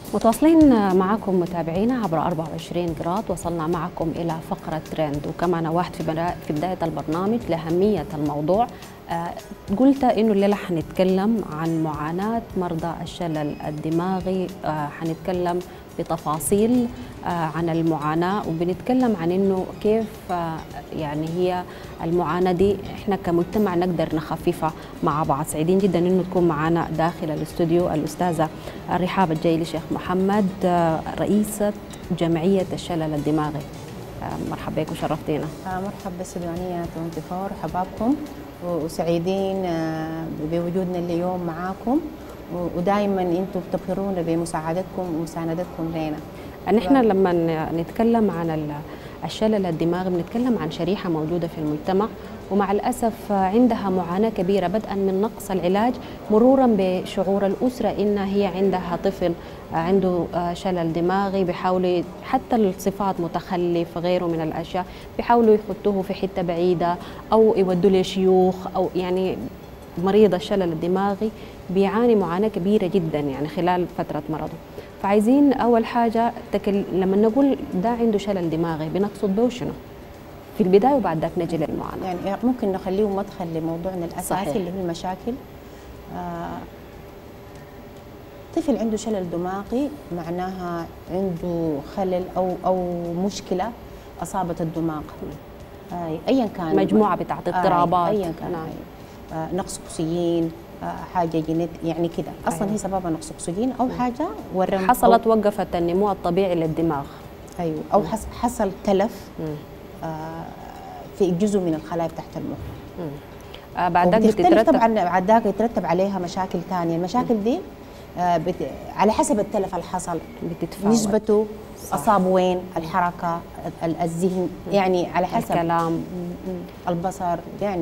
متواصلين معكم متابعينا عبر 24 قراط. وصلنا معكم إلى فقرة ترند، وكما نوهت في بداية البرنامج لأهمية الموضوع. قلت إنه الليلة حنتكلم عن معاناة مرضى الشلل الدماغي، حنتكلم بتفاصيل عن المعاناة، وبنتكلم عن إنه كيف يعني هي المعاناة دي إحنا كمجتمع نقدر نخففها مع بعض. سعيدين جدا إنه تكون معنا داخل الاستوديو الأستاذة رحاب الجيلي شيخ محمد، رئيسة جمعية الشلل الدماغي. مرحبا بك وشرفتينا. مرحبا بالسودانية وانتفار، حبابكم وسعيدين بوجودنا اليوم معاكم، ودائما انتم بتبهرونا بمساعدتكم ومساندتكم لنا. نحن لما نتكلم عن الشلل الدماغي بنتكلم عن شريحة موجودة في المجتمع، ومع الأسف عندها معاناة كبيرة، بدءا من نقص العلاج مرورا بشعور الأسرة إن هي عندها طفل عنده شلل دماغي، بيحاولوا حتى الصفات متخلف غيره من الأشياء بيحاولوا يخطوه في حتة بعيدة أو يودوا لشيوخ، أو يعني مريض الشلل الدماغي بيعاني معاناة كبيرة جدا يعني خلال فترة مرضه. فعايزين أول حاجة لما نقول ده عنده شلل دماغي بنقصد به شنو في البداية، وبعد ذاك نجي للمعاناة. يعني ممكن نخليه مدخل لموضوعنا الأساسي صحيح. اللي هو المشاكل. طفل عنده شلل دماغي معناها عنده خلل أو مشكلة أصابت الدماغ، أيا كان، مجموعة بتاعت اضطرابات، أيا كان، نقص أكسجين، حاجه جينيت يعني كده اصلا. أيوة. هي سببها نقص اكسجين او حاجه ورم حصلت وقفت النمو الطبيعي للدماغ. ايوه، او حصل تلف في جزء من الخلايا تحت المخ. بعد ذاك بتترتب طبعا، بعد ذاك يترتب عليها مشاكل ثانيه. المشاكل دي على حسب التلف اللي حصل بتتفاوت، نسبته، اصاب وين، الحركه، الذهن، يعني على حسب الكلام، البصر يعني.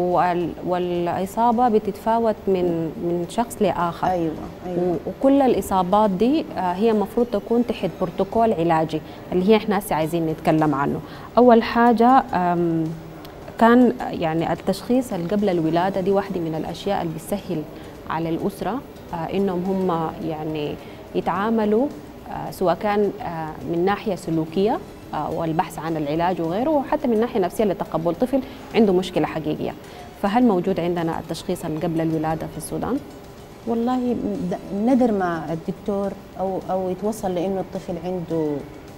والإصابة بتتفاوت من شخص لآخر. أيوة. وكل الإصابات دي هي مفروض تكون تحت بروتوكول علاجي اللي هي احنا هسه عايزين نتكلم عنه. أول حاجة كان يعني التشخيص قبل الولادة دي واحدة من الأشياء اللي بتسهل على الأسرة إنهم هم يعني يتعاملوا سواء كان من ناحية سلوكية والبحث عن العلاج وغيره، وحتى من ناحية نفسية لتقبل طفل عنده مشكلة حقيقية. فهل موجود عندنا التشخيص قبل الولادة في السودان؟ والله ندر ما الدكتور أو يتوصل لأنه الطفل عنده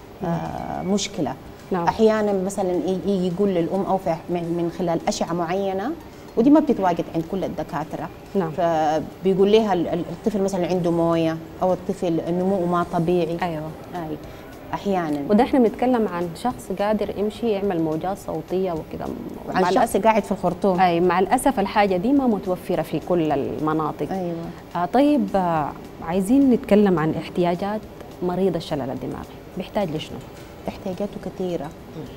مشكلة. نعم. أحيانا مثلا يجي يقول للأم أو من خلال أشعة معينة، ودي ما بتتواجد عند كل الدكاترة. نعم. فبيقول لها الطفل مثلا عنده موية، أو الطفل نموه ما طبيعي. أيوة. احيانا. وده احنا بنتكلم عن شخص قادر يمشي يعمل موجات صوتيه وكده، عن شخص قاعد في الخرطوم. اي مع الاسف الحاجه دي ما متوفره في كل المناطق. ايوه. طيب عايزين نتكلم عن احتياجات مريض الشلل الدماغي. بيحتاج لشنو؟ احتياجاته كثيره.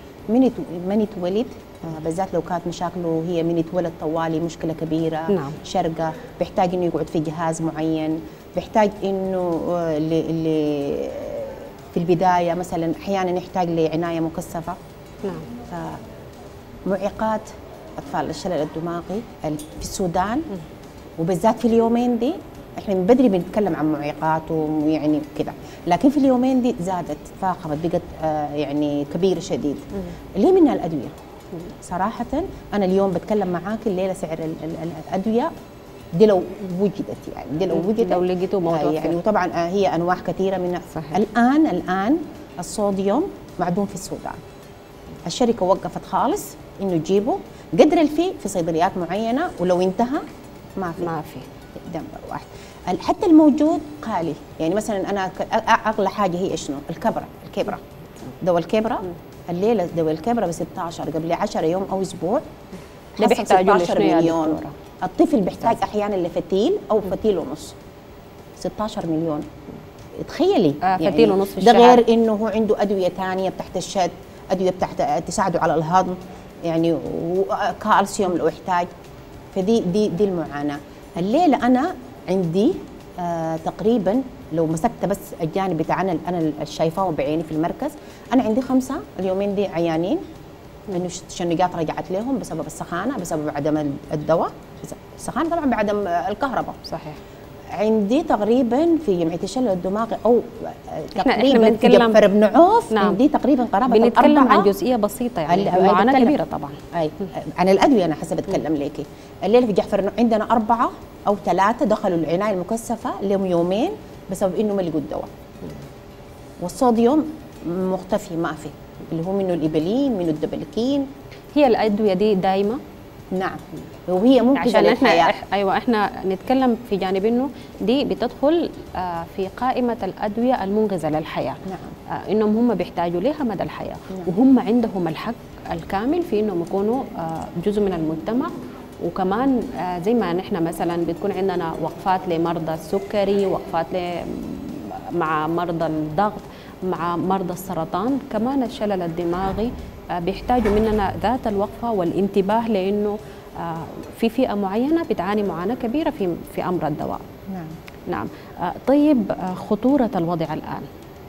من يتولد بالذات لو كانت مشاكله هي من يتولد طوالي مشكله كبيره. نعم. شرقه، بيحتاج انه يقعد في جهاز معين، بيحتاج انه اللي في البداية مثلا أحيانا يحتاج لعناية مكثفة. نعم. معيقات أطفال الشلل الدماغي في السودان وبالذات في اليومين دي، احنا من بدري بنتكلم عن معيقات ويعني كده، لكن في اليومين دي زادت، تفاقمت، بقت يعني كبيرة شديد. اللي هي منها الأدوية. صراحة أنا اليوم بتكلم معاك الليلة سعر الأدوية دي لو وجدت، يعني دي لو وجدت، لو لقيتوا موضوع يعني. وطبعا هي انواع كثيره منها. صحيح. الان الصوديوم معدوم في السودان. الشركه وقفت خالص انه تجيبه قدر الفي في صيدليات معينه، ولو انتهى ما في نمبر واحد. حتى الموجود غالي، يعني مثلا انا اغلى حاجه هي شنو؟ الكبره. دواء الكبره الليله دواء الكبره ب 16، قبل 10 يوم او اسبوع ده بيحتاجوا 16 مليون. الطفل بيحتاج احيانا لفتيل او فتيل ونص. 16 مليون، تخيلي. فتيل ونص في الشهر. ده غير انه هو عنده ادويه ثانيه بتاعت الشد، ادويه بتاعت تساعده على الهضم يعني، وكالسيوم لو يحتاج. فدي المعاناه. الليله انا عندي تقريبا لو مسكت بس الجانب بتاعنا انا شايفاه بعيني في المركز، انا عندي 5 اليومين دي عيانين انه الشنقات رجعت لهم بسبب السخانه، بسبب عدم الدواء، السخانه طبعا بعدم الكهرباء. صحيح. عندي تقريبا في جمعيه الشلل الدماغي او احنا تقريبا في بنتكلم جفر بن عوف. نعم. عندي تقريبا قرابه بنتكلم عن الأربعة. جزئيه بسيطه يعني معاناه كبيره طبعا. اي عن الادويه انا حسب اتكلم ليكي. الليله في جعفر عندنا 4 أو 3 دخلوا العنايه المكثفه لهم يومين بسبب انه ما لقوا الدواء. والصوديوم مختفي ما في، اللي هو منه الإبلين منه الدبلكين. هي الادويه دي دايمه؟ نعم، وهي منقذه عشان للحياه. ايوه احنا نتكلم في جانب انه دي بتدخل في قائمه الادويه المنقذه للحياه. نعم. انهم هم بيحتاجوا لها مدى الحياه. نعم. وهم عندهم الحق الكامل في انهم يكونوا جزء من المجتمع. وكمان زي ما نحن مثلا بتكون عندنا وقفات لمرضى السكري، وقفات مع مرضى الضغط، مع مرضى السرطان، كمان الشلل الدماغي بيحتاجوا مننا ذات الوقفه والانتباه، لانه في فئه معينه بتعاني معاناه كبيره في امر الدواء. نعم. نعم. طيب خطوره الوضع الان؟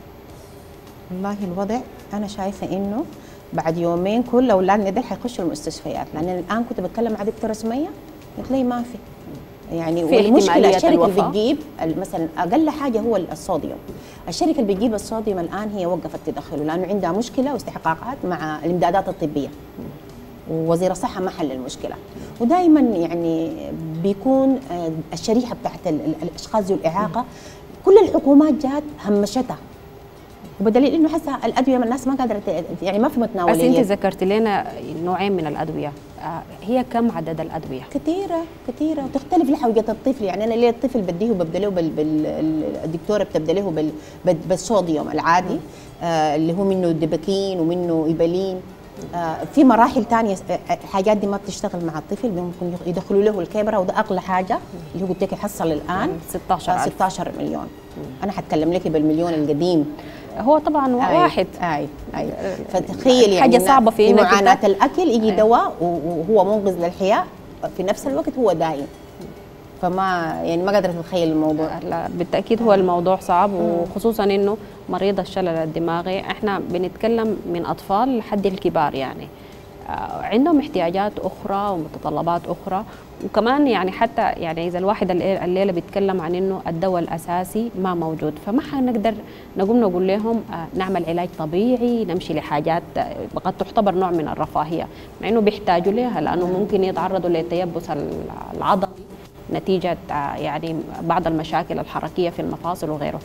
والله الوضع انا شايفه انه بعد يومين كل اولادنا دول حيخشوا المستشفيات، لان الان كنت بتكلم مع دكتوره سميه قلت لي ما في يعني. والمشكله الشركه اللي بتجيب مثلا اقل حاجه هو الصوديوم. الشركه اللي بتجيب الصوديوم الان هي وقفت تدخله لانه عندها مشكله واستحقاقات مع الامدادات الطبيه، ووزير الصحه ما حل المشكله. ودائما يعني بيكون الشريحه بتاعت الاشخاص ذو الاعاقه كل الحكومات جات همشتها، وبدليل انه هسه الادويه من الناس ما قادره يعني ما في متناوليه. بس انت ذكرت لنا نوعين من الادويه، هي كم عدد الادويه؟ كثيره وتختلف لحوجه الطفل. يعني انا ليه الطفل بديه وببدله الدكتوره بتبدله بالصوديوم العادي اللي هو منه دبكين ومنه إبلين. في مراحل ثانيه الحاجات دي ما بتشتغل مع الطفل، ممكن يدخلوا له الكاميرا، وده اغلى حاجه اللي هو قلت لك يحصل الان 16 مليون. انا حتكلم لك بالمليون القديم. هو طبعا واحد. اي فتخيل حاجه يعني صعبه في معاناه الاكل يجي دواء وهو منقذ للحياه في نفس الوقت هو دايم. فما يعني ما قادره اتخيل الموضوع. لا بالتاكيد هو الموضوع صعب، وخصوصا انه مريض الشلل الدماغي احنا بنتكلم من اطفال لحد الكبار، يعني عندهم احتياجات اخرى ومتطلبات اخرى. وكمان يعني حتى يعني اذا الواحد الليله بيتكلم عن انه الدواء الاساسي ما موجود، فما حنقدر نقول لهم نعمل علاج طبيعي، نمشي لحاجات قد تعتبر نوع من الرفاهيه، مع انه بيحتاجوا لها، لانه ممكن يتعرضوا للتيبس العضلي نتيجه يعني بعض المشاكل الحركيه في المفاصل وغيره.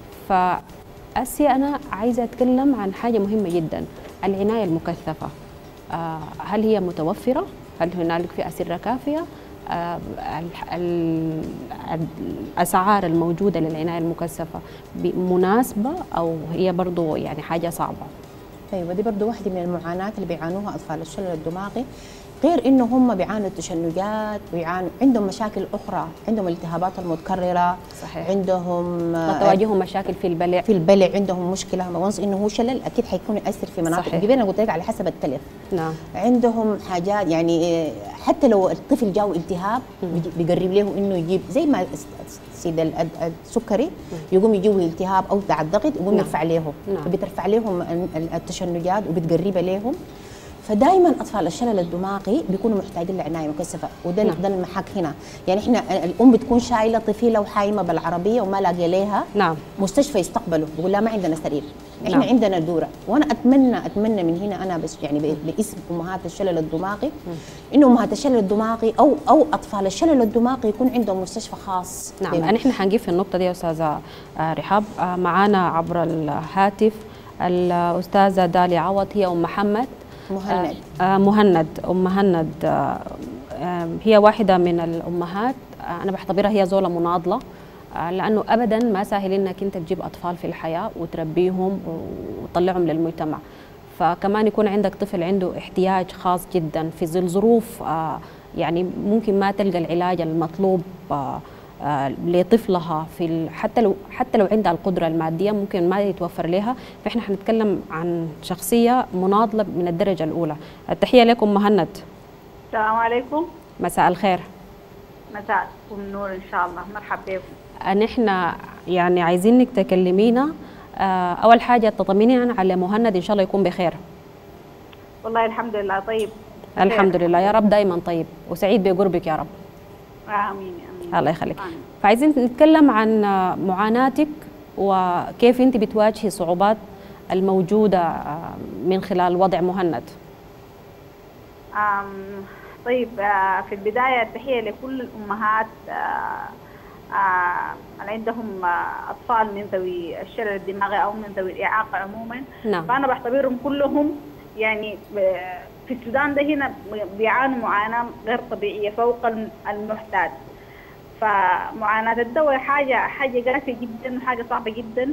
فأسي أنا عايزة أتكلم عن حاجة مهمة جدا، العناية المكثفة. هل هي متوفرة؟ هل هنالك في أسرة كافية؟ الأسعار الموجودة للعناية المكثفة مناسبة أو هي برضو يعني حاجة صعبة؟ ايوه دي برضه واحده من المعاناه اللي بيعانوها اطفال الشلل الدماغي، غير انه هم بيعانوا التشنجات ويعانوا عندهم مشاكل اخرى، عندهم الالتهابات المتكرره. صحيح. عندهم تواجههم مشاكل في البلع، عندهم مشكله وانس انه هو شلل اكيد حيكون ياثر في مناطق صحيح. كبيره. انا قلت لك على حسب التلف. نعم. عندهم حاجات يعني حتى لو الطفل جاو التهاب بيقرب له انه يجيب زي ما سيد السكري يقوم يجيبه التهاب او تاع الضغط يقوم يرفع لهم. فبترفع لهم التشنجات وبتقربها لهم. فدائما اطفال الشلل الدماغي بيكونوا محتاجين لعنايه مكثفه، وده ده المحك هنا. يعني احنا الام بتكون شايله طفله وحايمه بالعربيه وما لاقيه لها مستشفى يستقبلوا، بقول لها ما عندنا سرير، احنا عندنا دوره. وانا اتمنى من هنا انا بس يعني باسم امهات الشلل الدماغي انه امهات الشلل الدماغي او اطفال الشلل الدماغي يكون عندهم مستشفى خاص. نعم. احنا حنجيب في النقطه دي يا استاذه رحاب. معانا عبر الهاتف الاستاذه داليا عوض، هي ام محمد مهند. ام مهند هي واحده من الامهات انا بعتبرها هي زوله مناضله، لانه ابدا ما سهل انك انت تجيب اطفال في الحياه وتربيهم وتطلعهم للمجتمع. فكمان يكون عندك طفل عنده احتياج خاص جدا في ظل ظروف يعني ممكن ما تلقى العلاج المطلوب لطفلها في حتى لو عندها القدره الماديه ممكن ما يتوفر لها. فاحنا حنتكلم عن شخصيه مناضله من الدرجه الاولى. التحيه لكم مهند. السلام عليكم. مساء الخير. مساء النور ان شاء الله. مرحبا بكم. نحن يعني عايزينك تكلمينا اول حاجه تطمنينا على مهند، ان شاء الله يكون بخير. والله الحمد لله طيب. الحمد لله، يا رب دايما طيب وسعيد بقربك يا رب. امين امين. الله يخليك. فعايزين نتكلم عن معاناتك وكيف انت بتواجهي صعوبات الموجوده من خلال وضع مهند. طيب، في البدايه تحيه لكل الامهات اللي عندهم اطفال من ذوي الشلل الدماغي او من ذوي الاعاقه عموما. نعم. فانا بعتبرهم كلهم يعني في السودان ده هنا بيعانوا معاناه غير طبيعيه فوق المحتاج. فمعاناه الدواء حاجه قاسيه جدا وحاجه صعبه جدا.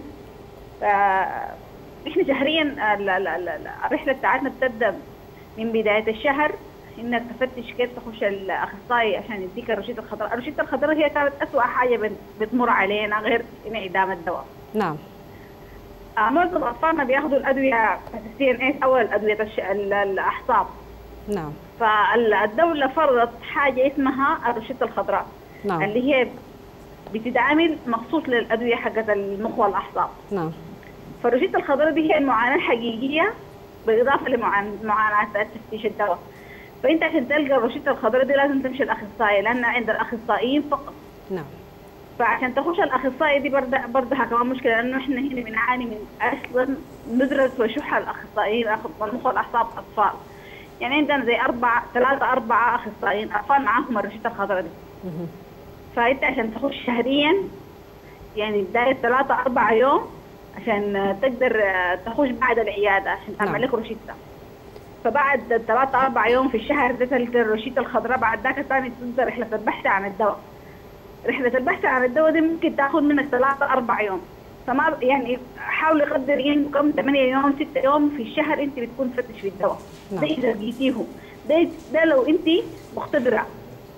احنا شهريا الرحله بتاعتنا بتبدا من بدايه الشهر، انك تفتش كيف تخش الاخصائي عشان يديك الروشته الخضراء. الروشته الخضراء هي كانت اسوء حاجه بتمر علينا غير انعدام الدواء. نعم. معظم اطفالنا بياخذوا الادويه CNS او الادويه الاعصاب. نعم. فالدوله فرضت حاجه اسمها الروشته الخضراء. نعم. اللي هي بتتعامل مخصوص للادويه حقت المخ والاعصاب. نعم. فالروشته الخضراء دي هي المعاناه الحقيقيه بالاضافه لمعاناه تفتيش الدواء. فانت عشان تلقى الروشته الخضراء دي لازم تمشي الاخصائي، لان عند الاخصائيين فقط. نعم. فعشان تخش الاخصائي دي برضها كمان مشكله، لانه احنا هنا بنعاني من اصلا ندرة وشح الاخصائيين المخ والاعصاب اطفال. يعني عندنا زي 3-4 اخصائيين اطفال معاهم الروشته الخضراء دي. فانت عشان تخش شهريا يعني بدايه 3-4 يوم عشان تقدر تخش بعد العياده عشان تعمل لك روشته. فبعد 3-4 يوم في الشهر ده تلقى الروشته الخضراء. بعد ذاك الثاني تبدا رحله البحث عن الدواء. رحله البحث عن الدواء دي ممكن تاخذ منك 3-4 يوم. فما يعني حاول قدر يعني كم 8 يوم 6 يوم في الشهر انت بتكون تفتش في الدواء. نعم. ده اذا لقيتيه. ده لو انت مقتدره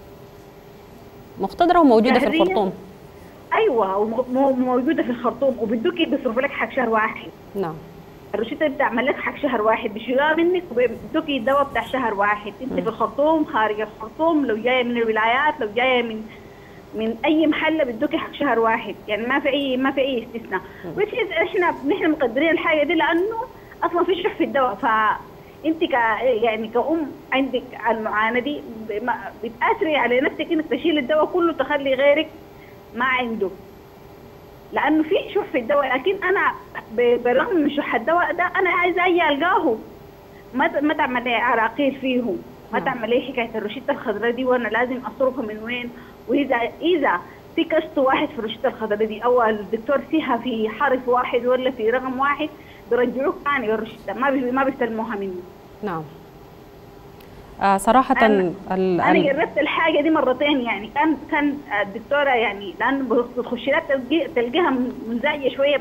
وموجوده في الخرطوم. ايوه، وموجوده في الخرطوم وبدوكي بيصرفوا لك حق شهر واحد. نعم. الروشته بتعمل لك حق شهر واحد، بيشيلوها منك وبيدوكي الدواء بتاع شهر واحد. انت في الخرطوم خارج الخرطوم، لو جايه من الولايات، لو جايه من اي محل بدوكي حق شهر واحد. يعني ما في اي استثناء. نحن مقدرين الحاجه دي لانه اصلا في شح في الدواء. فانت يعني كأم عندك المعاناه دي بتاثري على نفسك انك تشيل الدواء كله تخلي غيرك ما عنده، لانه في شح في الدواء. لكن انا بالرغم من شح الدواء ده انا عايزه القاه، ما تعمل لي عراقيل فيهم، ما تعمل لي حكايه الروشته الخضراء دي وانا لازم اصرفها من وين. واذا في كشط واحد في الروشته الخضراء دي او الدكتور فيها في حرف واحد ولا في رقم واحد بيرجعوك ثاني الروشته، ما بيستلموها مني. نعم. صراحة أنا جربت الحاجة دي مرتين. يعني كان الدكتورة يعني لأنه بتخش لها تلقاها منزعجة شوية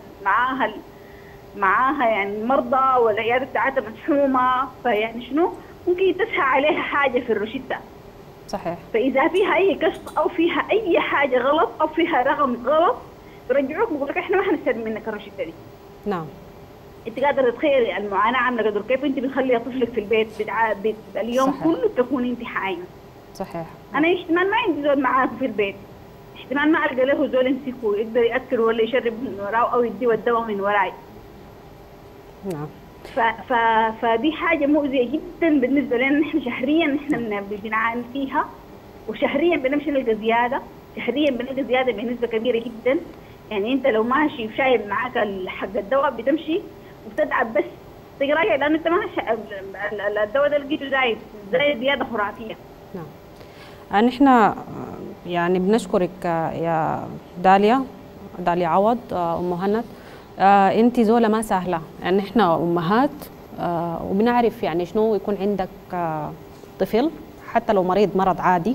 معاها يعني مرضى والعيادة بتاعتها مزحومة. فيعني شنو ممكن تسهى عليها حاجة في الروشتة. صحيح. فإذا فيها أي كشف أو فيها أي حاجة غلط أو فيها رقم غلط بيرجعوك بيقول لك إحنا ما حنستلم منك الروشتة دي. نعم. انت قادره تتخيلي المعاناه عامله قدر كيف انت بتخلي طفلك في البيت اليوم صحيح. كله تكون انت حايمه. صحيح. انا احتمال ما عندي زول معاكم في البيت، احتمال ما القى له زول يمسكه يقدر ياكل ولا يشرب من وراه او يديه الدواء من وراي. نعم. فدي حاجه مؤذيه جدا بالنسبه لنا. نحن شهريا بنعاني فيها، وشهريا بنمشي نلقى زياده، شهريا بنلقى زياده بنسبه كبيره جدا. يعني انت لو ماشي وشايل معاك حق الدواء بتمشي وبتتعب بس تقرايه، لانه انت ما الدواء ده لقيته زايد زياده خرافيه. نعم. نحن يعني بنشكرك يا داليا عوض ام مهند. انت زوله ما سهله، يعني احنا امهات وبنعرف يعني شنو يكون عندك طفل حتى لو مرض عادي.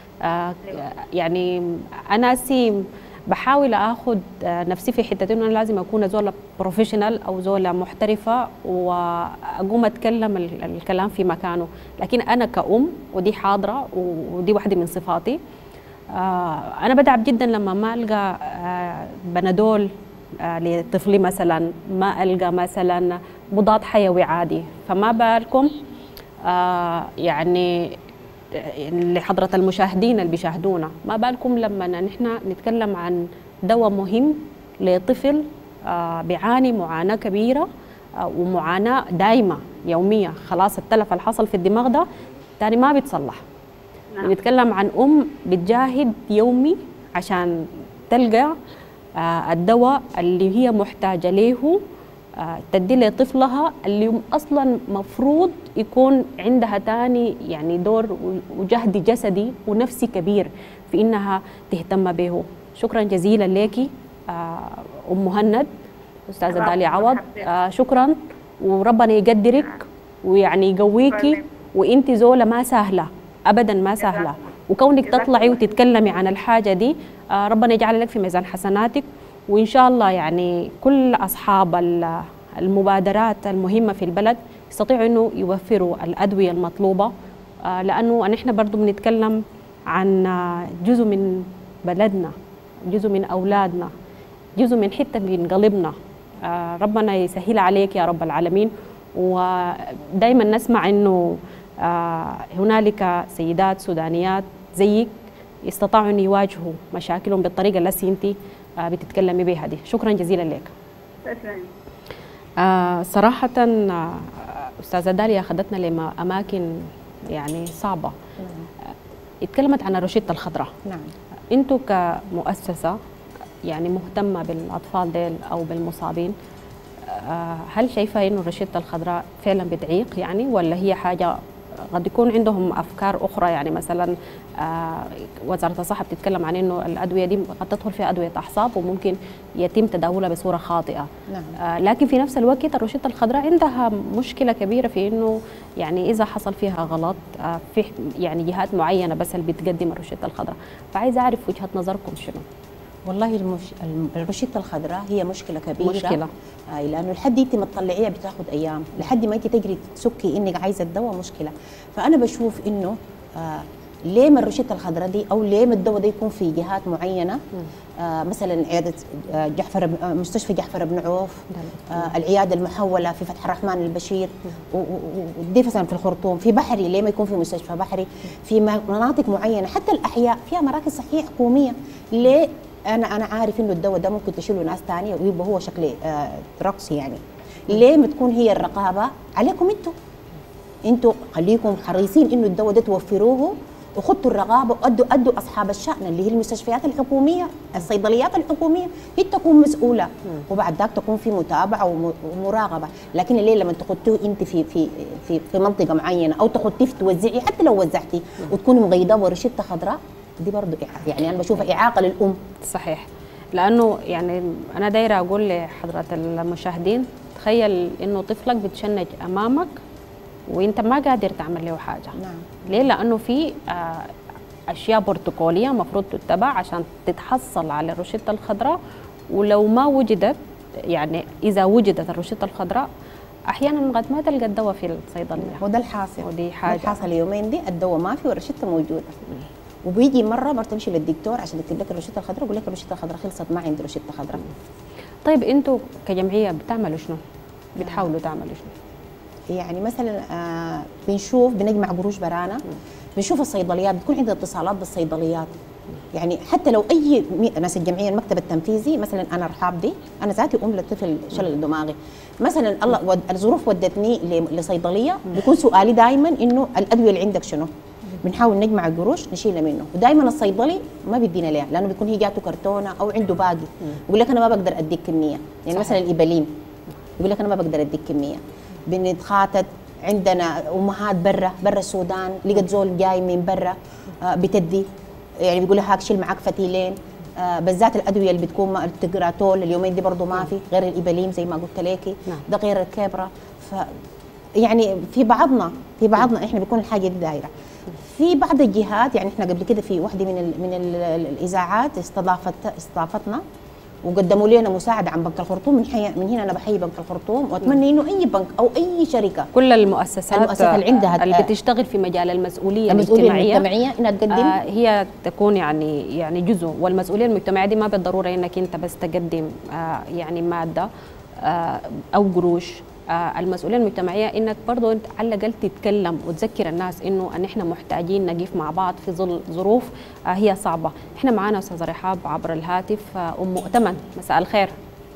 يعني انا بحاول اخذ نفسي في حته انه انا لازم اكون زوله بروفيشنال او زوله محترفه واقوم اتكلم الكلام في مكانه. لكن انا كأم ودي حاضره ودي واحده من صفاتي، انا بتعب جدا لما ما القى بنادول لطفلي مثلا، ما القى مثلا مضاد حيوي عادي. فما بالكم يعني لحضرة المشاهدين اللي بيشاهدونا، ما بالكم لما نحن نتكلم عن دواء مهم لطفل بيعاني معاناة كبيرة ومعاناة دائمة يومية. خلاص التلف اللي حصل في الدماغ ده تاني ما بيتصلح. نعم. بنتكلم عن بتجاهد يومي عشان تلقى الدواء اللي هي محتاجة له، تدي لطفلها اللي أصلا مفروض يكون عندها تاني يعني دور وجهد جسدي ونفسي كبير في إنها تهتم به. شكرا جزيلا لك أم مهند، أستاذة داليا عوض. شكرا، وربنا يقدرك ويعني يقويكي، وانت زولة ما سهلة أبدا، ما سهلة، وكونك تطلعي وتتكلمي عن الحاجة دي ربنا يجعل لك في ميزان حسناتك. وإن شاء الله يعني كل أصحاب المبادرات المهمة في البلد يستطيعوا أنه يوفروا الأدوية المطلوبة، لأنه نحن برضو بنتكلم عن جزء من بلدنا، جزء من أولادنا، جزء من حتة من قلبنا. ربنا يسهل عليك يا رب العالمين. ودائما نسمع أنه هنالك سيدات سودانيات زيك استطاعوا أن يواجهوا مشاكلهم بالطريقة اللي أنت بتتكلمي بها دي. شكرا جزيلا لك. صراحة أستاذة داليا أخذتنا لأماكن يعني صعبة. اتكلمت عن الروشتة الخضراء. نعم. أنتوا كمؤسسة يعني مهتمة بالأطفال ديل أو بالمصابين، هل شايفة إنه الروشتة الخضراء فعلا بتعيق يعني، ولا هي حاجة قد يكون عندهم أفكار أخرى؟ يعني مثلا وزارة الصحة بتتكلم عن إنه الأدوية دي قد تدخل فيها أدوية أعصاب وممكن يتم تداولها بصورة خاطئة. نعم. لكن في نفس الوقت الروشتة الخضراء عندها مشكلة كبيرة في إنه يعني إذا حصل فيها غلط في يعني جهات معينة بس اللي بتقدم الروشتة الخضراء. فعايزة أعرف وجهة نظركم شنو؟ والله الروشتة الخضراء هي مشكلة كبيرة. مشكلة. لأنه لحد انت ما تطلعيها بتاخد أيام، لحد ما انت تجري تسكي انك عايزة الدواء مشكلة. فأنا بشوف إنه ليه ما الروشتة الخضراء دي أو ليه ما الدواء ده يكون في جهات معينة، مثلا عيادة مستشفى جعفر بن عوف، العيادة المحولة في فتح الرحمن البشير، ودي مثلا في الخرطوم، في بحري ليه ما يكون في مستشفى بحري، في مناطق معينة، حتى الأحياء فيها مراكز صحية حكومية. ليه أنا عارف إنه الدواء ده ممكن تشيله ناس ثانية ويبقى هو شكل رقص يعني. ليه ما تكون هي الرقابة عليكم انتوا خليكم حريصين إنه الدواء ده توفروه وخطوا الرقابة وأدوا أصحاب الشأن اللي هي المستشفيات الحكومية، الصيدليات الحكومية هي تكون مسؤولة، وبعد ذاك تكون في متابعة ومراقبة. لكن الليل لما تخطوه أنت في منطقة معينة أو تخطيه توزعي، حتى لو وزعتي وتكوني مقيدة ورشدة خضراء، دي برضه يعني أنا بشوفها إعاقة للأم. صحيح، لأنه يعني أنا دايرة أقول لحضرة المشاهدين، تخيل إنه طفلك بتشنج أمامك وانت ما قادر تعمل له حاجه. نعم. ليه؟ لانه في اشياء بروتوكوليه مفروض تتبع عشان تتحصل على الروشته الخضراء، ولو ما وجدت يعني اذا وجدت الروشته الخضراء احيانا قد ما تلقى الدواء في الصيدليه. وده الحاصل، ودي حاجه الحاصل اليومين دي الدواء ما في والروشته موجوده. وبيجي مره تمشي للدكتور عشان يكتب لك الروشته الخضراء، يقول لك الروشته الخضراء خلصت ما عندي روشته خضراء. طيب انتوا كجمعيه بتعملوا شنو؟ بتحاولوا تعملوا شنو؟ يعني مثلا بنجمع قروش برانا، بنشوف الصيدليات بتكون عندنا اتصالات بالصيدليات. يعني حتى لو اي ناس الجمعيه المكتب التنفيذي، مثلا انا رحاب دي انا ذاتي لطفل شلل دماغي مثلا، الله الظروف ودتني لصيدليه، بيكون سؤالي دائما انه الادويه اللي عندك شنو؟ بنحاول نجمع قروش نشيلها منه، ودائما الصيدلي ما بيدينا ليها لانه بيكون هي جاته كرتونه او عنده باقي، يقول لك انا ما بقدر اديك كميه. يعني مثلا الايبالين يقول لك انا ما بقدر اديك كميه. بنتخاطب عندنا امهات برا السودان، لقت زول جاي من برا بتدي، يعني بيقول لها هاك شيل معك فتيلين، بالذات الادويه اللي بتكون التجراتول اليومين دي برضه ما في غير الايبالين زي ما قلت لك، ده غير الكبرى. ف يعني في بعضنا احنا بيكون الحاجه دي دايره. في بعض الجهات يعني احنا قبل كده في واحده من الاذاعات استضافتنا وقدموا لنا مساعده عن بنك الخرطوم. من هنا انا بحيي بنك الخرطوم، واتمنى انه اي بنك او اي شركه، كل المؤسسات اللي عندها اللي بتشتغل في مجال المسؤوليه المجتمعيه انها تقدم هي تكون يعني جزء. والمسؤوليه المجتمعيه دي ما بالضروره انك انت بس تقدم يعني ماده او قروش. المسؤوليه المجتمعيه انك برضه انت على الاقل تتكلم وتذكر الناس انه ان احنا محتاجين نقف مع بعض في ظل ظروف هي صعبه. احنا معانا استاذه رحاب عبر الهاتف ام مؤتمن. مساء الخير.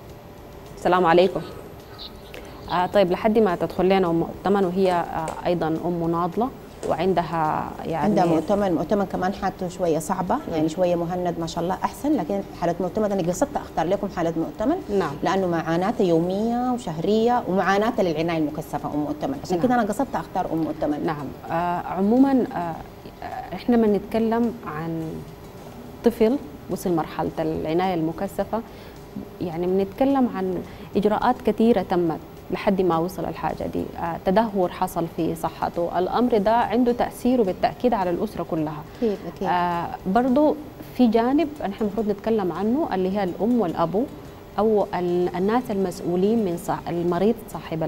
السلام عليكم. طيب لحد ما تدخل لنا ام مؤتمن، وهي ايضا ام ناضله، وعندها يعني عندها مؤتمن كمان حالته شويه صعبه، يعني شويه مهند ما شاء الله احسن، لكن حاله مؤتمن انا قصدت اختار لكم حاله مؤتمن. نعم. لانه معاناته يوميه وشهريه ومعاناته للعنايه المكثفه مؤتمن، عشان نعم. كده انا قصدت اختار مؤتمن. نعم. عموما احنا ما نتكلم عن طفل وصل مرحله العنايه المكثفه، يعني بنتكلم عن اجراءات كثيره تمت لحد ما وصل الحاجه دي، تدهور حصل في صحته، الامر ده عنده تاثيره بالتاكيد على الاسره كلها. اكيد اكيد. برضه في جانب نحن المفروض نتكلم عنه اللي هي الام والابو او الناس المسؤولين من المريض صاحب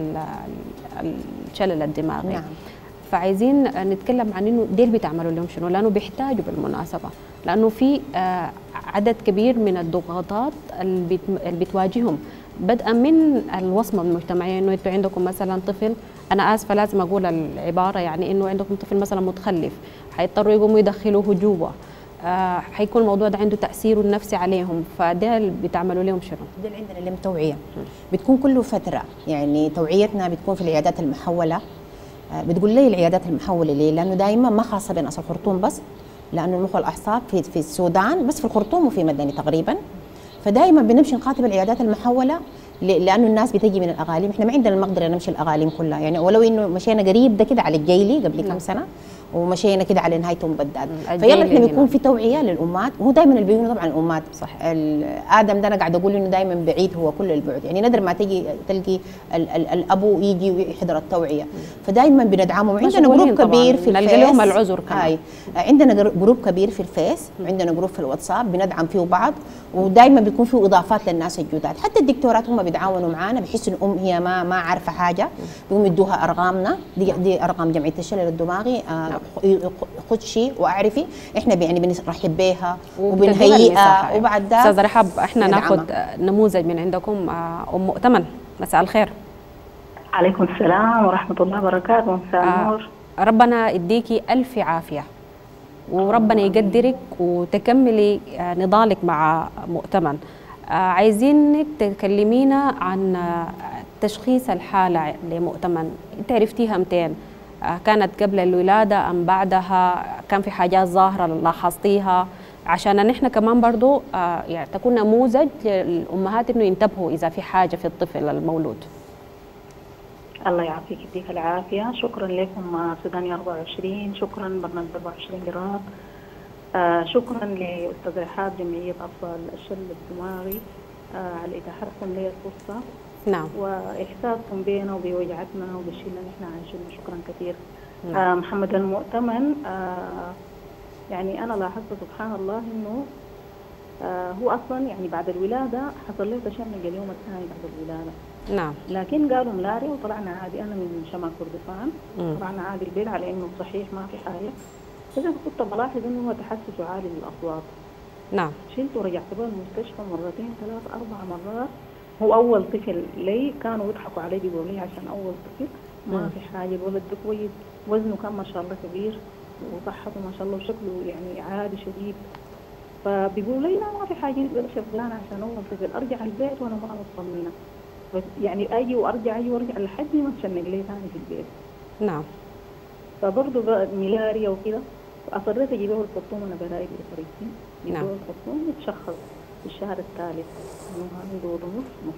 الشلل الدماغي. نعم. فعايزين نتكلم عن انه ديل بتعملوا لهم شنو، لانه بيحتاجوا بالمناسبه، لانه في عدد كبير من الضغوطات اللي بتواجههم، بدءا من الوصمه المجتمعيه، انه انتوا عندكم مثلا طفل، انا اسفه لازم اقول العباره، يعني انه عندكم طفل مثلا متخلف، حيضطروا يقوموا يدخلوه جوا، حيكون الموضوع ده عنده تاثير النفسي عليهم، فده بتعملوا لهم شنو؟ ده عندنا لم توعيه بتكون كل فتره، يعني توعيتنا بتكون في العيادات المحوله. بتقول لي العيادات المحوله ليه؟ لانه دائما ما خاصه بين اصل الخرطوم بس، لانه المخ والاعصاب في السودان بس، في الخرطوم وفي مدني تقريبا. فدائما بنمشي نخاطب العيادات المحوله لانه الناس بتجي من الاقاليم، احنا ما عندنا المقدره نمشي الاقاليم كلها، يعني ولو انه مشينا قريب ده كده على الجيلي قبل كم سنه، ومشينا كده على نهايه بداد. فيلا احنا بيكون في توعيه للامهات، وهو دائما اللي بيقولوا طبعا الامهات صح. ادم ده انا قاعده اقول انه دائما بعيد هو كل البعد، يعني نادر ما تجي تلقي الابو يجي ويحضر التوعيه، فدائما بندعمهم. عندنا جروب كبير في الفيس، لهم العذر كمان. عندنا جروب كبير في الفيس، وعندنا جروب في الواتساب بندعم فيه بعض، ودائما بيكون فيه اضافات للناس الجداد، حتى الدكتورات هم بيتعاونوا معنا، بيحسوا الام هي ما عارفه حاجه، بيقوموا يدوها ارقامنا، دي ارقام جمعيه الشلل الدماغي، خدشي واعرفي، احنا يعني بنرحب بها وبنهيئها. وبعد ده استاذه رحاب احنا ناخذ نموذج من عندكم، ام مؤتمن، مساء الخير. عليكم السلام ورحمه الله وبركاته. مساء النور. ربنا يديكي الف عافيه، وربنا يقدرك وتكملي نضالك مع مؤتمن. عايزينك تكلمينا عن تشخيص الحالة لمؤتمن، انت عرفتيها متين؟ كانت قبل الولادة أم بعدها؟ كان في حاجات ظاهرة لاحظتيها؟ عشان نحن كمان برضو يعني تكون نموذج للأمهات إنه ينتبهوا إذا في حاجة في الطفل المولود. الله يعافيك يديك العافية. شكرا لكم سوداني 24، شكرا برنامج 24 قراءة، شكرا لأستاذ رحاب جمعية أطفال الشلل الدماغي على إتاحتكم لي الفرصة. نعم. وإحساسكم بينا وبوجعتنا وبالشيء اللي نحن عايشينه، شكرا كثير. نعم. محمد المؤتمن، يعني أنا لاحظت سبحان الله إنه هو أصلا يعني بعد الولادة حصل له تشنج اليوم الثاني بعد الولادة. نعم. لكن قالوا ملاريا وطلعنا عادي، أنا من شمال كردفان، طلعنا عادي البيت على إنه صحيح ما في حاجة. بس كنت بلاحظ إنه هو تحسس عالي للأصوات. نعم. شلته ورجعت به المستشفى مرتين 3 4 مرات. هو أول طفل لي، كانوا يضحكوا علي بيقولوا لي عشان أول طفل ما في حاجة، الولد ده كويس، وزنه كان ما شاء الله كبير وصحته ما شاء الله وشكله يعني عادي شديد. فبيقولوا لي لا ما في حاجة، شغلانة عشان أول طفل. أرجع البيت وأنا ما مطمنة، بس يعني أجي وأرجع لحد ما تشنق لي ثاني في البيت. نعم. فبرضه ملاريا وكده، فأصريت أجيب له الخرطوم. أنا برايي بطريقتي جيب له الخرطوم يتشخص في الشهر الثالث إنه عنده ضمور.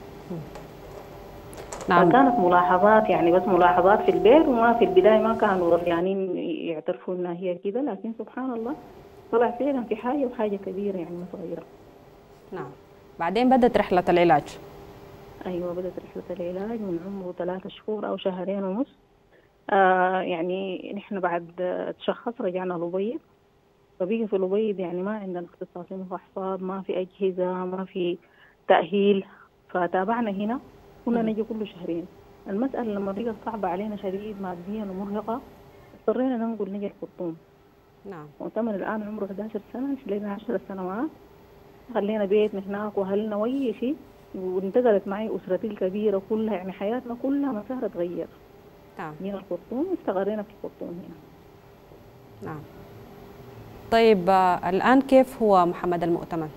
نعم. فكانت ملاحظات، يعني بس ملاحظات في البيت، وما في البداية ما كانوا يعني يعترفوا إنها هي كده، لكن سبحان الله طلع فعلا في حاجة وحاجة كبيرة يعني ما صغيرة. نعم. بعدين بدأت رحلة العلاج. أيوة بدأت رحلة العلاج من عمره 3 شهور أو 2.5 شهور. يعني نحن بعد تشخص رجعنا لبيض، فبقي في لبيض يعني ما عندنا اختصاصين فحصات، ما في أجهزة، ما في تأهيل. فتابعنا هنا، كنا نجي كل 2 شهور. المسألة لما بقت صعبة علينا شديد ماديا ومرهقة، اضطرينا ننقل نجي الخرطوم. نعم. مؤتمن الآن عمره 11 سنة، لنا 10 سنوات، خلينا بيتنا هناك وأهلنا وأي شيء، وانتقلت معي أسرتي الكبيرة كلها، يعني حياتنا كلها مسارها تغير. نعم. من الخرطوم استقرينا في الخرطوم هنا. نعم. طيب الآن كيف هو محمد المؤتمن؟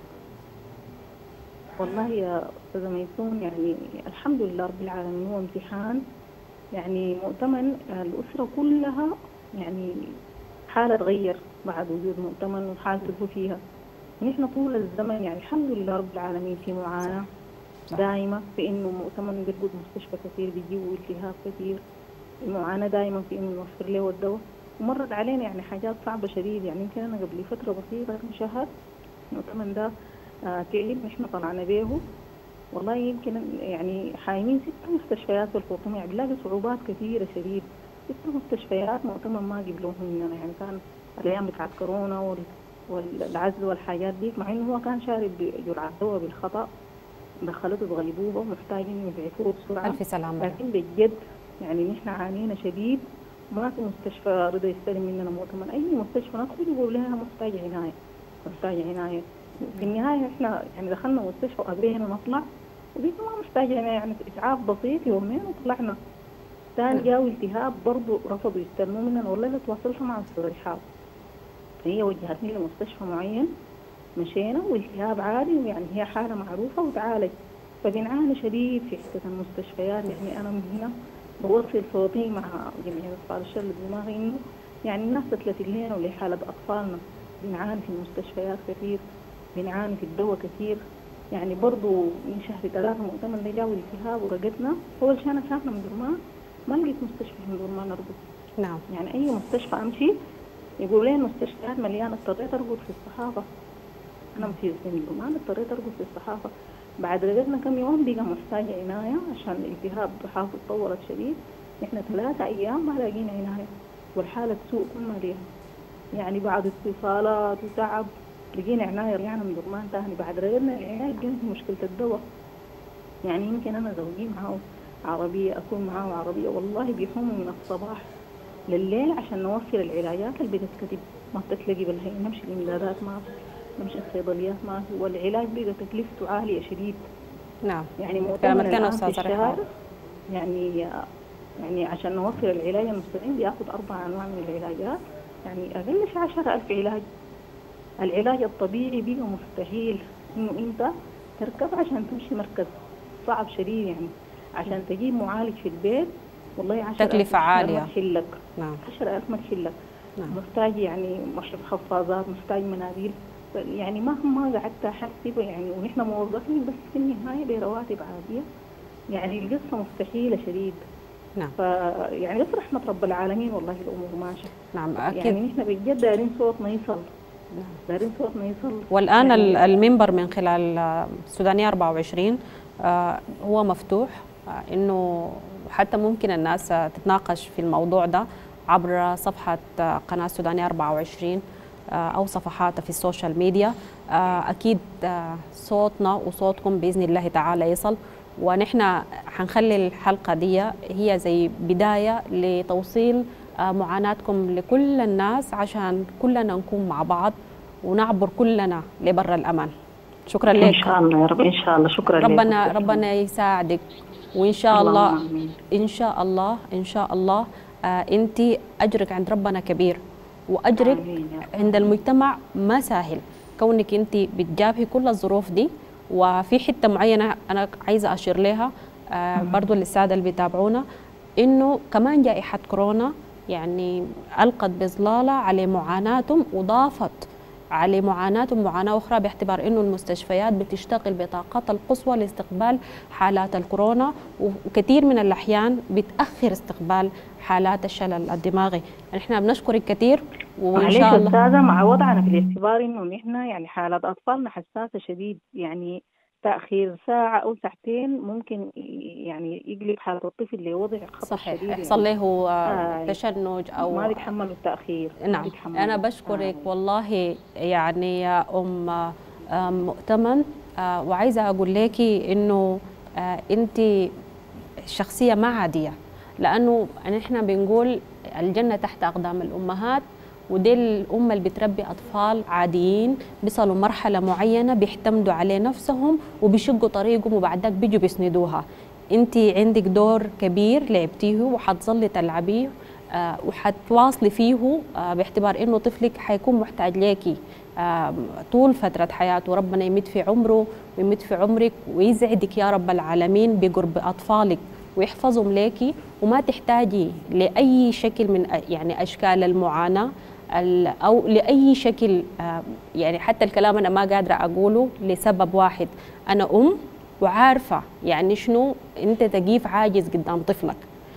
والله يا أستاذة ميسون يعني الحمد لله رب العالمين، هو امتحان. يعني مؤتمن الأسرة كلها يعني حالة تغير بعد وجود مؤتمر وحالة هو فيها. نحن طول الزمن يعني الحمد لله رب العالمين في معاناة دائمة في إنه مؤتمر بيرقد مستشفى كثير بيجيبوا التهاب كثير، المعاناة دائما في إنه نوفر له الدواء، ومرت علينا يعني حاجات صعبة شديد. يعني يمكن أنا قبل فترة بسيطة كم شهر المؤتمر ده تعب نحن طلعنا به، والله يمكن يعني حايمين 6 مستشفيات في الخرطوم، يعني بنلاقي صعوبات كثيرة شديد. 6 مستشفيات مؤتمر ما قبلوهم مننا، يعني كان الأيام بتاعت كورونا والعزل والحاجات دي، مع إنه هو كان شارب جرعة دواء بالخطأ دخلته بغيبوبة محتاجين يبعثوه بسرعة. ألف سلامة. لكن بجد يعني نحن عانينا شديد، ما في مستشفى رضى يستلم مننا مؤتمر. أي مستشفى ندخل يقول لها محتاجة عناية محتاجة عناية. في النهاية احنا يعني دخلنا مستشفى وقبلنا نطلع وبيتنا ما محتاجة عناية، يعني إسعاف بسيط يومين وطلعنا. ثاني جاوا التهاب برضه رفضوا يستلموا مننا، والله تواصلت مع أستاذ رحاب هي وجهتني لمستشفى معين، مشينا والتهاب عادي ويعني هي حالة معروفة وتعالج. فبنعاني شديد في حتة المستشفيات. يعني أنا من هنا بوصل صوتي مع جمعية أطفال الشلل الدماغي إنه يعني الناس تتلفت لنا ولحالة أطفالنا. بنعاني في المستشفيات كثير، بنعاني في الدواء كثير. يعني برضو من شهر 3 مؤتمر ده جاوا التهاب ورقدنا، أول شيء أنا ساكنة من درمان ما لقيت مستشفى في درمان أرقد. نعم. يعني أي مستشفى أمشي يقول لي المستشفيات مليانة، اضطريت أرقد في الصحافة. أنا في درمان اضطريت أرقد في الصحافة. بعد رقدنا كم يوم بقى محتاجة عناية عشان الالتهاب حافظ طورت شديد. إحنا 3 أيام ما لاقينا عناية والحالة تسوء كل ما ليها. يعني بعد اتصالات وتعب لقينا عناية، رجعنا من درمان تاني. بعد رقدنا العناية لقينا مشكلة الدواء. يعني يمكن أنا زوجي معه عربية، أكون معه عربية، والله بيحوموا من الصباح لليل عشان نوفر العلاجات اللي بتتكتب ما بتتلاقي بالهي. نمشي الإمدادات ما في، نمشي الصيدليات ما في، والعلاج بقى تكلفته عالية شديد. نعم. يعني مؤتمر الآن في الشهر رحاب. يعني عشان نوفر العلاج المستديم بياخد 4 أنواع من العلاجات، يعني أقل شيء 10,000 علاج. العلاج الطبيعي بقى مستحيل إنه أنت تركب عشان تمشي مركز، صعب شديد. يعني عشان تجيب معالج في البيت والله 10,000 تكلفة عالية. محلك. نعم. 10,000 محلك. نعم. محتاج يعني مشرف حفاظات، محتاج مناديل. يعني مهما قعدت أحسب يعني ونحن موظفين بس في النهاية برواتب عادية، يعني القصة مستحيلة شديد. نعم. فيعني بس رحمة رب العالمين والله الأمور ماشية. نعم أكيد. يعني نحن بجد دارين صوتنا يصل. نعم. دارين صوتنا يصل. والآن يعني المنبر من خلال السودانية 24 هو مفتوح، إنه حتى ممكن الناس تتناقش في الموضوع ده عبر صفحة قناة السودانية 24 أو صفحاتها في السوشيال ميديا. أكيد صوتنا وصوتكم بإذن الله تعالى يصل، ونحن حنخلي الحلقة دي هي زي بداية لتوصيل معاناتكم لكل الناس عشان كلنا نكون مع بعض ونعبر كلنا لبر الأمان. شكرا لك. إن شاء الله يا رب. إن شاء الله. شكرا لك. ربنا يساعدك، وإن شاء الله إن شاء الله إن شاء الله أنت أجرك عند ربنا كبير، وأجرك عند المجتمع ما سهل، كونك أنت بتجابهي كل الظروف دي. وفي حتة معينة أنا عايزة أشير لها برضو للسادة اللي بيتابعونا، إنه كمان جائحة كورونا يعني ألقت بظلالة على معاناتهم وضافت على معاناتهم معاناة أخرى، باعتبار إنه المستشفيات بتشتغل بطاقتها القصوى لاستقبال حالات الكورونا، وكثير من الأحيان بتأخر استقبال حالات الشلل الدماغي. نحن بنشكرك كثير، وإن شاء الله أستاذة مع وضعنا في الاعتبار إنه نحن يعني حالات أطفالنا حساسة شديد، يعني تأخير ساعة أو ساعتين ممكن يعني يقلب حالة الطفل لوضع خطر شديد. صحيح، يحصل له تشنج أو ما بيتحملوا التأخير. نعم. أنا بشكرك والله يعني يا مؤتمن، وعايزة أقول لك إنه أنت شخصية ما عادية، لأنه نحن بنقول الجنة تحت أقدام الأمهات، ودي الأمة اللي بتربي أطفال عاديين بيصلوا مرحلة معينة بيعتمدوا على نفسهم وبيشقوا طريقهم وبعد ذاك بيجوا بيسندوها. أنت عندك دور كبير لعبتيه وحتظلي تلعبيه وحتواصلي فيه، باعتبار إنه طفلك حيكون محتاج ليكي طول فترة حياته. ربنا يمد في عمره ويمد في عمرك ويسعدك يا رب العالمين بقرب أطفالك ويحفظهم ليكي، وما تحتاجي لاي شكل من يعني اشكال المعاناه او لاي شكل. يعني حتى الكلام انا ما قادره اقوله لسبب واحد، انا وعارفه يعني شنو انت تقيف عاجز قدام طفلك،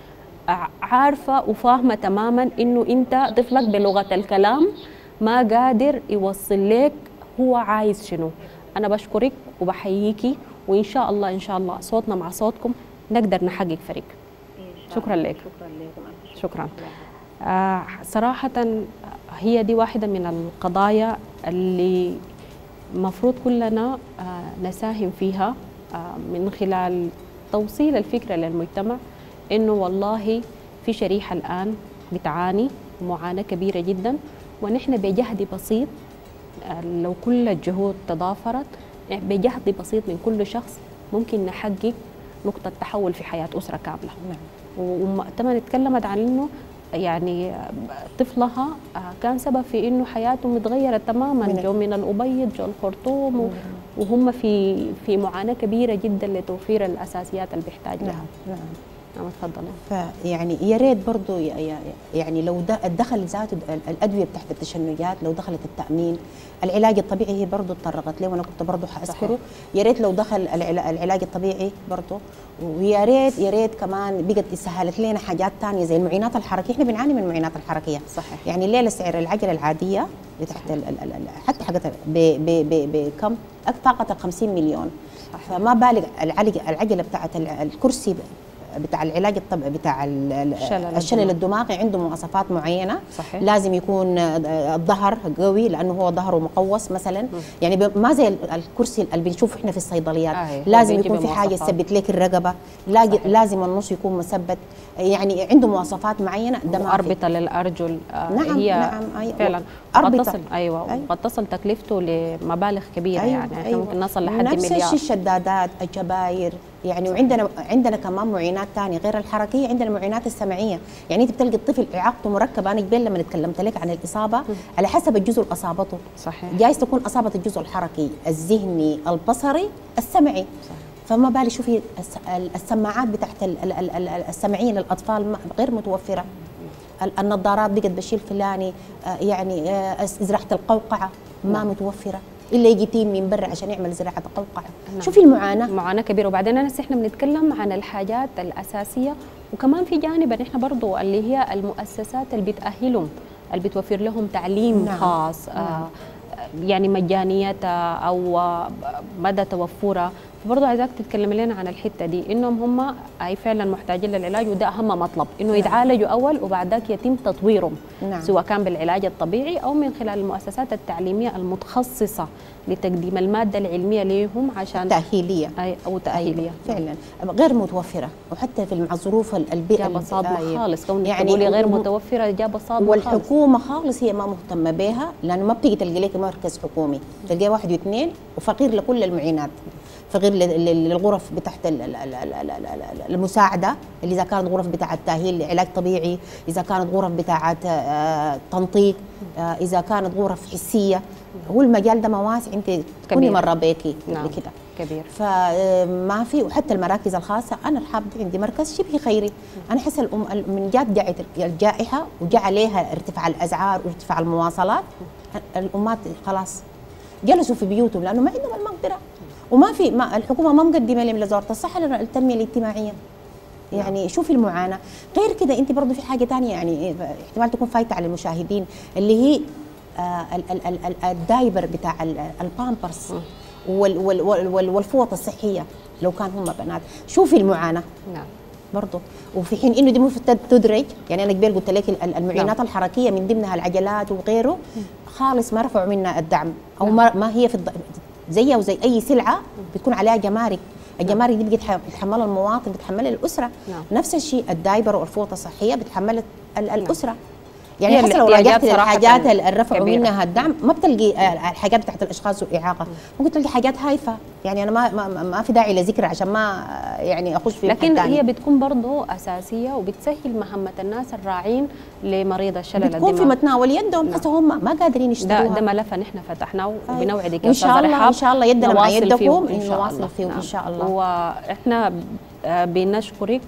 عارفه وفاهمه تماما انه انت طفلك بلغه الكلام ما قادر يوصل لك هو عايز شنو. انا بشكرك وبحييكي، وان شاء الله ان شاء الله صوتنا مع صوتكم نقدر نحقق فريق. شكرا لك. شكرا لكم. شكرا. صراحه هي دي واحده من القضايا اللي مفروض كلنا نساهم فيها من خلال توصيل الفكره للمجتمع انه والله في شريحه الان بتعاني معاناه كبيره جدا، ونحن بجهد بسيط لو كل الجهود تضافرت بجهد بسيط من كل شخص ممكن نحقق نقطة تحول في حياة أسرة كاملة. ومؤتمر اتكلمت عن إنه يعني طفلها كان سبب في إنه حياتهم اتغيرت تماما، جو من الأبيض جو الخرطوم، وهم في معاناة كبيرة جدا لتوفير الأساسيات اللي بيحتاج لها. نعم تفضلي. فيعني يا ريت برضه يعني لو دخل ذاته الادويه تحت التشنجات، لو دخلت التامين، العلاج الطبيعي هي برضه تطرقت له، وانا كنت برضه حاذكره. يا ريت لو دخل العلاج الطبيعي برضه، ويا ريت كمان بقت سهلت لنا حاجات ثانيه زي المعينات الحركيه. احنا بنعاني من المعينات الحركيه. صحيح. يعني الليله سعر العجله العاديه تحت حتى حقتها بكم طاقه 50 مليون. صحيح. فما بالغ العجله بتاعت الكرسي بتاع العلاج الطبيعي بتاع الشلل الدماغي عنده مواصفات معينه. صحيح. لازم يكون الظهر قوي لانه هو ظهره مقوس مثلا. يعني ما زي الكرسي اللي بنشوفه احنا في الصيدليات. لازم يكون في حاجه تثبت لك الرقبه، لازم النص يكون مثبت، يعني عنده مواصفات معينه. أربطة للارجل. نعم. هي فعلا أربطة. قد تصل تكلفته لمبالغ كبيره. يعني احنا ممكن نصل لحد نفس مليار. الشيء الشدادات، الجباير، يعني. وعندنا كمان معينات ثانيه غير الحركيه، عندنا المعينات السمعيه. يعني انت بتلقي الطفل اعاقته مركبه. انا قبل لما تكلمت لك عن الاصابه على حسب الجزء اللي اصابته. صحيح. جايز تكون اصابه الجزء الحركي، الذهني، البصري، السمعي. صحيح. فما بالي شوفي السماعات بتاعت السمعيه للاطفال غير متوفره. النظارات بقت بالشيء الفلاني، يعني زراعه القوقعه ما متوفره، الا يجي تيم من برا عشان يعمل زراعه القوقعه. شوفي المعاناه، معاناه كبيره. وبعدين احنا بنتكلم عن الحاجات الاساسيه، وكمان في جانب احنا برضو اللي هي المؤسسات اللي بتاهلهم، اللي بتوفر لهم تعليم خاص. يعني مجانيتها او مدى توفرها. فبرضه عايزاك تتكلم لنا عن الحته دي، انهم هم اي فعلا محتاجين للعلاج، وده اهم مطلب، انه يتعالجوا اول وبعد ذاك يتم تطويرهم. سواء كان بالعلاج الطبيعي او من خلال المؤسسات التعليميه المتخصصه لتقديم الماده العلميه لهم عشان تاهيليه او تاهيليه. فعلا غير متوفره، وحتى في مع ظروف البيئه جاب صادمه خالص. كونك يعني تقولي غير متوفره جاب صادمه. والحكومه خالص هي ما مهتمه بها، لانه ما بتيجي تلقى لك مركز حكومي، تلقى واحد واثنين وفقير لكل المعينات، فغير للغرف بتاعت المساعده، اللي اذا كانت غرف بتاعت تاهيل علاج طبيعي، اذا كانت غرف بتاعت تنطيط، اذا كانت غرف حسيه. هو المجال ده مواسع، انت تكوني مره بيكي كده كبير. فما في. وحتى المراكز الخاصه، انا حابه عندي مركز شبه خيري. انا احس من جات الجائحه وجاء عليها ارتفاع الاسعار وارتفاع المواصلات، الامهات خلاص جلسوا في بيوتهم لانه ما عندهم المقدره، وما في الحكومه ما مقدمه لهم لوزاره الصحه التنميه الاجتماعيه. يعني شوفي المعاناه. غير كده انت برضه في حاجه ثانيه، يعني احتمال تكون فايته على المشاهدين، اللي هي الدايبر بتاع البامبرز والفوط الصحيه لو كان هم بنات. شوفي المعاناه. نعم. برضه. وفي حين انه دي المفروض تدرج. يعني انا قبل قلت لك المعينات الحركيه من ضمنها العجلات وغيره، خالص ما رفعوا منها الدعم، او ما هي في زيها وزي اي سلعه بتكون عليها جمارك. الجمارك دي بتحملها المواطن، بتحملها الاسره. نفس الشيء الدايبر والفوطه الصحيه بتحملها الاسره. يعني حتى لو راجعت الحاجات اللي رفعوا منها الدعم ما بتلقي الحاجات بتاعت الاشخاص والاعاقه، ممكن تلقي حاجات هايفه. يعني انا ما في داعي لذكر عشان ما يعني اخش في. لكن هي بتكون برضه اساسيه وبتسهل مهمه الناس الراعين لمريض الشلل الدماغي، بتكون في متناول يدهم، بس هم ما قادرين يشتغلوها. ده ملف نحن فتحناه وبنوعدك يا ان شاء الله. ان شاء الله يدنا مع يدكم نواصل فيه ان شاء الله. ان شاء الله. واحنا بنشكرك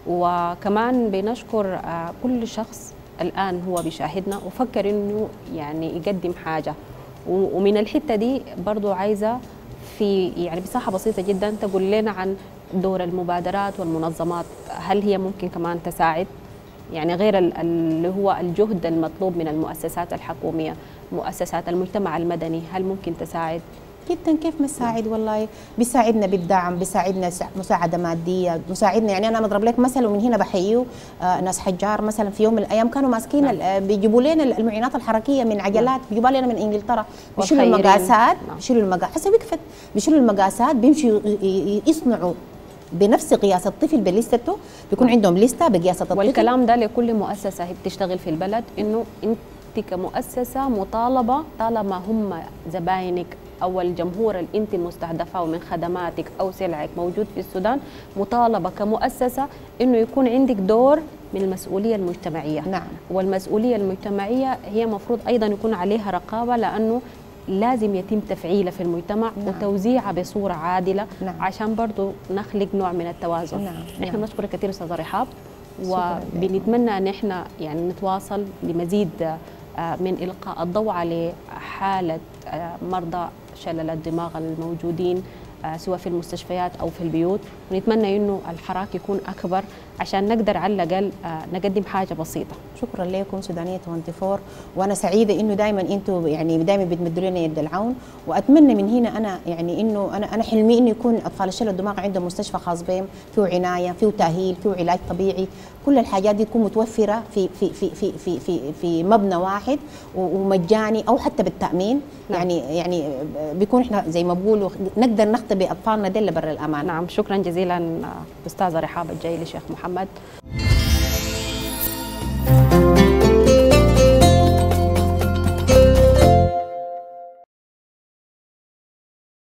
وكمان بنشكر كل شخص الآن هو بيشاهدنا وفكر إنه يعني يقدم حاجة. ومن الحتة دي برضو عايزة في يعني مساحة بسيطة جدا تقول لنا عن دور المبادرات والمنظمات، هل هي ممكن كمان تساعد؟ يعني غير اللي هو الجهد المطلوب من المؤسسات الحكومية، مؤسسات المجتمع المدني، هل ممكن تساعد؟ جدا. كيف ما تساعد؟ والله بيساعدنا بالدعم، بيساعدنا مساعده ماديه، مساعدنا. يعني انا بضرب لك مثل ومن هنا بحييه ناس حجار مثلا في يوم من الايام كانوا ماسكين بيجيبوا لنا المعينات الحركيه من عجلات، بيجيبوا لنا من انجلترا، بيشيلوا المقاسات، بيشيلوا المقاسات حسب وقفت، بيشيلوا المقاسات، بيمشوا يصنعوا بنفس قياس الطفل بليستته، بيكون عندهم لسته بقياس الطفل. والكلام ده لكل مؤسسه هي بتشتغل في البلد، انه انت كمؤسسه مطالبه طالما هم زباينك او الجمهور اللي انت مستهدفه ومن خدماتك او سلعك موجود في السودان، مطالبه كمؤسسه انه يكون عندك دور من المسؤوليه المجتمعيه. نعم. والمسؤوليه المجتمعيه هي مفروض ايضا يكون عليها رقابه، لانه لازم يتم تفعيلها في المجتمع. نعم. وتوزيعها بصوره عادله. نعم. عشان برضو نخلق نوع من التوازن. نعم. احنا بنشكرك كثير استاذه رحاب، وبنتمنى ان احنا يعني نتواصل لمزيد من القاء الضوء على حاله مرضى شلل الدماغ الموجودين سواء في المستشفيات او في البيوت، ونتمنى انه الحراك يكون اكبر عشان نقدر على الاقل نقدم حاجه بسيطه. شكرا لكم سودانيه 24، وانا سعيده انه دائما انتم يعني دائما بتمدوا لنا يد العون، واتمنى من هنا انا يعني انه انا حلمي انه يكون اطفال الشلل الدماغ عندهم مستشفى خاص بهم، فيه عنايه، فيه تاهيل، فيه علاج طبيعي، كل الحاجات دي تكون متوفره في مبنى واحد ومجاني او حتى بالتامين. نعم. يعني بيكون احنا زي ما بقولوا نقدر نخطب اطفالنا دي برا الامان. نعم، شكرا جزيلا استاذه رحاب الجايلي شيخ محمد.